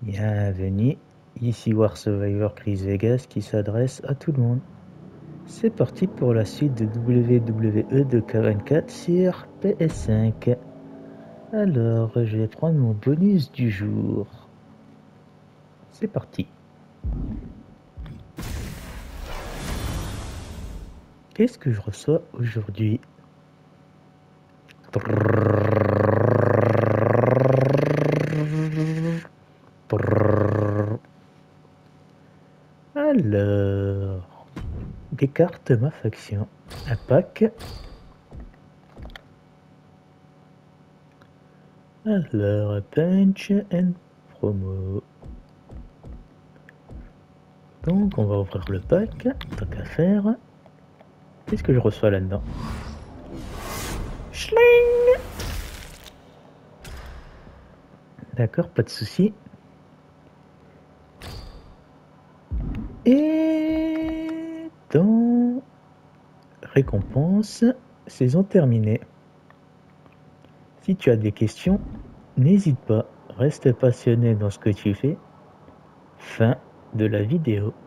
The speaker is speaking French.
Bienvenue, ici War Survivor Chris Vegas qui s'adresse à tout le monde. C'est parti pour la suite de WWE 2K24 sur PS5. Alors, je vais prendre mon bonus du jour. C'est parti. Qu'est-ce que je reçois aujourd'hui? Alors, des cartes ma faction. Un pack. Alors, punch and promo. Donc, on va ouvrir le pack, tant qu'à faire. Qu'est-ce que je reçois là-dedans? Schling! D'accord, pas de souci. Et dans récompense, saison terminée. Si tu as des questions, n'hésite pas, reste passionné dans ce que tu fais. Fin de la vidéo.